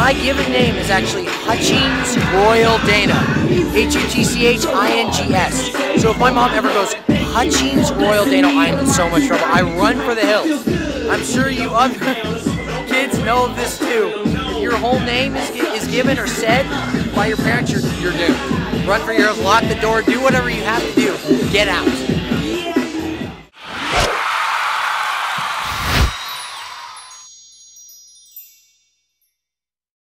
My given name is actually Hutchings Royal Dano. Hutchings. So if my mom ever goes, Hutchings Royal Dano, I'm in so much trouble. I run for the hills. I'm sure you other kids know this too. If your whole name is given or said by your parents, you're doomed. Run for your hills, lock the door, do whatever you have to do. Get out.